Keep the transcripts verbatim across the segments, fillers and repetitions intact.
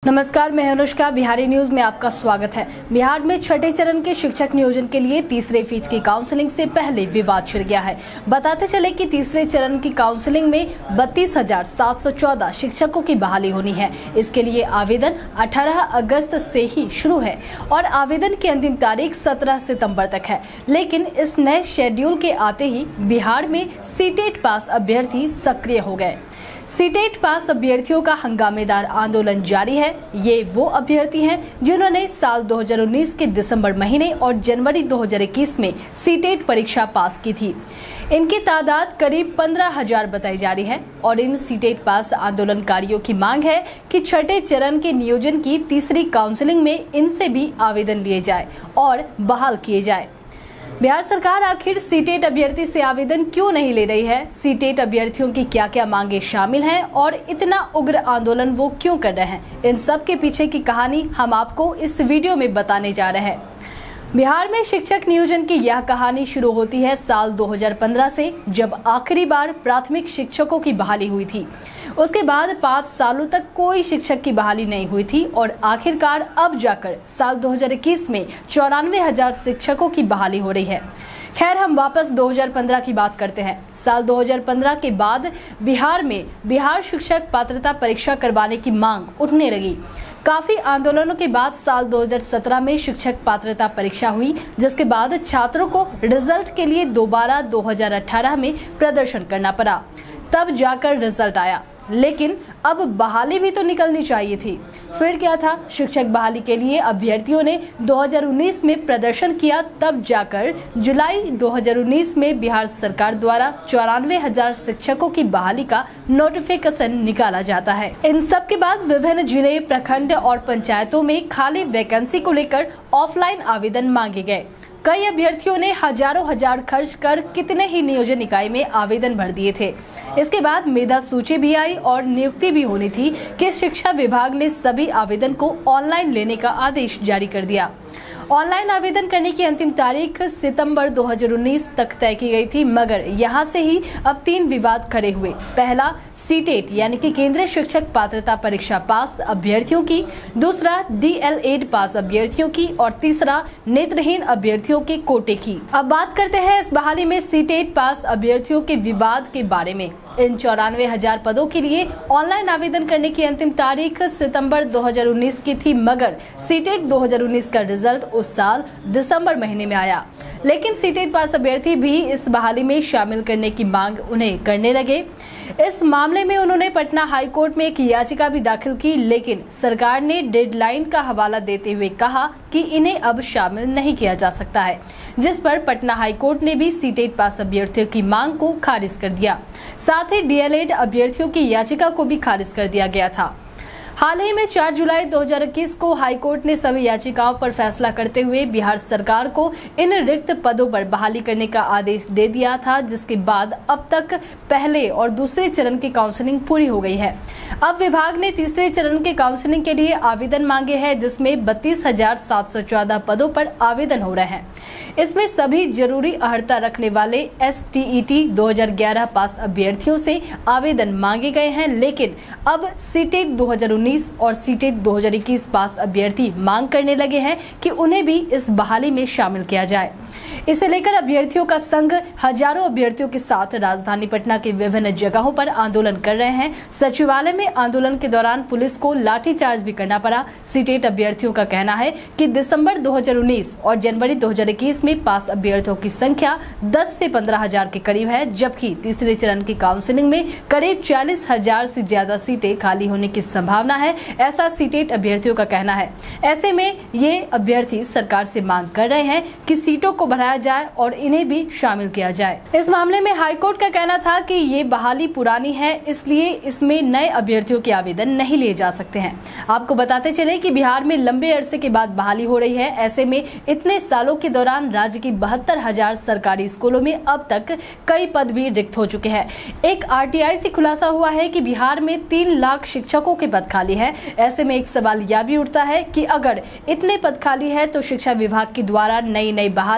नमस्कार, मैं अनुष्का। बिहारी न्यूज में आपका स्वागत है। बिहार में छठे चरण के शिक्षक नियोजन के लिए तीसरे फेज की काउंसलिंग से पहले विवाद छिड़ गया है। बताते चले कि तीसरे चरण की काउंसलिंग में बत्तीस हजार सात सौ चौदह शिक्षकों की बहाली होनी है। इसके लिए आवेदन अठारह अगस्त से ही शुरू है और आवेदन की अंतिम तारीख सत्रह सितम्बर तक है। लेकिन इस नए शेड्यूल के आते ही बिहार में सीटेट पास अभ्यर्थी सक्रिय हो गए। सीटेट पास अभ्यर्थियों का हंगामेदार आंदोलन जारी है। ये वो अभ्यर्थी हैं जिन्होंने साल दो हज़ार उन्नीस के दिसंबर महीने और जनवरी दो हज़ार इक्कीस में सीटेट परीक्षा पास की थी। इनकी तादाद करीब पंद्रह हजार बताई जा रही है और इन सीटेट पास आंदोलनकारियों की मांग है कि छठे चरण के नियोजन की तीसरी काउंसलिंग में इनसे भी आवेदन लिए जाए और बहाल किए जाए। बिहार सरकार आखिर सीटेट अभ्यर्थी से आवेदन क्यों नहीं ले रही है? सीटेट अभ्यर्थियों की क्या क्या मांगे शामिल हैं और इतना उग्र आंदोलन वो क्यों कर रहे हैं? इन सब के पीछे की कहानी हम आपको इस वीडियो में बताने जा रहे हैं। बिहार में शिक्षक नियोजन की यह कहानी शुरू होती है साल दो हज़ार पंद्रह से, जब आखिरी बार प्राथमिक शिक्षकों की बहाली हुई थी। उसके बाद पाँच सालों तक कोई शिक्षक की बहाली नहीं हुई थी और आखिरकार अब जाकर साल दो हज़ार इक्कीस में चौरानवे हजार शिक्षकों की बहाली हो रही है। खैर, हम वापस दो हज़ार पंद्रह की बात करते हैं। साल दो हज़ार पंद्रह के बाद बिहार में बिहार शिक्षक पात्रता परीक्षा करवाने की मांग उठने लगी। काफी आंदोलनों के बाद साल दो हज़ार सत्रह में शिक्षक पात्रता परीक्षा हुई, जिसके बाद छात्रों को रिजल्ट के लिए दोबारा दो हज़ार अठारह में प्रदर्शन करना पड़ा। तब जाकर रिजल्ट आया, लेकिन अब बहाली भी तो निकलनी चाहिए थी। फिर क्या था? शिक्षक बहाली के लिए अभ्यर्थियों ने दो हज़ार उन्नीस में प्रदर्शन किया। तब जाकर जुलाई दो हज़ार उन्नीस में बिहार सरकार द्वारा चौरानवे हजार शिक्षकों की बहाली का नोटिफिकेशन निकाला जाता है। इन सब के बाद विभिन्न जिले, प्रखंड और पंचायतों में खाली वैकेंसी को लेकर ऑफलाइन आवेदन मांगे गए। कई अभ्यर्थियों ने हजारों हजार खर्च कर कितने ही नियोजन इकाई में आवेदन भर दिए थे। इसके बाद मेधा सूची भी आई और नियुक्ति भी होनी थी कि शिक्षा विभाग ने सभी आवेदन को ऑनलाइन लेने का आदेश जारी कर दिया। ऑनलाइन आवेदन करने की अंतिम तारीख सितंबर दो हज़ार उन्नीस तक तय की गई थी, मगर यहां से ही अब तीन विवाद खड़े हुए। पहला, सीटेट यानी कि केंद्रीय शिक्षक पात्रता परीक्षा पास अभ्यर्थियों की, दूसरा डीएलएड पास अभ्यर्थियों की और तीसरा नेत्रहीन अभ्यर्थियों के कोटे की। अब बात करते हैं इस बहाली में सीटेट पास अभ्यर्थियों के विवाद के बारे में। इन चौरानवे हजार पदों के लिए ऑनलाइन आवेदन करने की अंतिम तारीख सितंबर दो हज़ार उन्नीस की थी, मगर सीटेट दो हज़ार उन्नीस का रिजल्ट उस साल दिसंबर महीने में आया। लेकिन सीटेट पास अभ्यर्थी भी इस बहाली में शामिल करने की मांग उन्हें करने लगे। इस मामले में उन्होंने पटना हाई कोर्ट में एक याचिका भी दाखिल की, लेकिन सरकार ने डेडलाइन का हवाला देते हुए कहा कि इन्हें अब शामिल नहीं किया जा सकता है, जिस पर पटना हाई कोर्ट ने भी सीटेट पास अभ्यर्थियों की मांग को खारिज कर दिया। साथ ही डीएलएड अभ्यर्थियों की याचिका को भी खारिज कर दिया गया था। हाल ही में चार जुलाई दो हज़ार इक्कीस को हाईकोर्ट ने सभी याचिकाओं पर फैसला करते हुए बिहार सरकार को इन रिक्त पदों पर बहाली करने का आदेश दे दिया था, जिसके बाद अब तक पहले और दूसरे चरण की काउंसलिंग पूरी हो गई है। अब विभाग ने तीसरे चरण के काउंसलिंग के लिए आवेदन मांगे हैं, जिसमें बत्तीस हजार सात सौ चौदह पदों पर आवेदन हो रहे हैं। इसमें सभी जरूरी अर्हता रखने वाले एस टी ई टी दो हज़ार ग्यारह पास अभ्यर्थियों से आवेदन मांगे गए हैं, लेकिन अब सीटेट दो हज़ार उन्नीस और सीटेट दो हज़ार इक्कीस पास अभ्यर्थी मांग करने लगे हैं कि उन्हें भी इस बहाली में शामिल किया जाए। इसे लेकर अभ्यर्थियों का संघ हजारों अभ्यर्थियों के साथ राजधानी पटना के विभिन्न जगहों पर आंदोलन कर रहे हैं। सचिवालय में आंदोलन के दौरान पुलिस को लाठीचार्ज भी करना पड़ा। सीटेट अभ्यर्थियों का कहना है कि दिसंबर दो हज़ार उन्नीस और जनवरी दो हज़ार इक्कीस में पास अभ्यर्थियों की संख्या दस से पंद्रह हजार के करीब है, जबकि तीसरे चरण की काउंसलिंग में करीब चालीस हजार से ज्यादा सीटें खाली होने की संभावना है, ऐसा सीटेट अभ्यर्थियों का कहना है। ऐसे में ये अभ्यर्थी सरकार से मांग कर रहे हैं कि सीटों को बढ़ाया जाए और इन्हें भी शामिल किया जाए। इस मामले में हाईकोर्ट का कहना था कि ये बहाली पुरानी है, इसलिए इसमें नए अभ्यर्थियों के आवेदन नहीं लिए जा सकते हैं। आपको बताते चले कि बिहार में लंबे अरसे के बाद बहाली हो रही है। ऐसे में इतने सालों के दौरान राज्य की बहत्तर हजार सरकारी स्कूलों में अब तक कई पद भी रिक्त हो चुके हैं। एक आर टी आई से खुलासा हुआ है कि बिहार में तीन लाख शिक्षकों के पद खाली है। ऐसे में एक सवाल यह भी उठता है कि अगर इतने पद खाली है तो शिक्षा विभाग के द्वारा नई नई बहालियां क्यों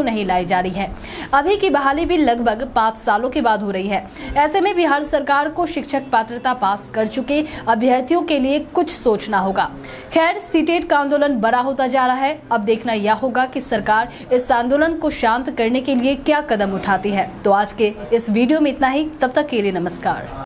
नहीं लाई जा रही है। अभी की बहाली भी लगभग पाँच सालों के बाद हो रही है। ऐसे में बिहार सरकार को शिक्षक पात्रता पास कर चुके अभ्यर्थियों के लिए कुछ सोचना होगा। खैर, सीटेट का आंदोलन बड़ा होता जा रहा है। अब देखना यह होगा कि सरकार इस आंदोलन को शांत करने के लिए क्या कदम उठाती है। तो आज के इस वीडियो में इतना ही। तब तक के लिए नमस्कार।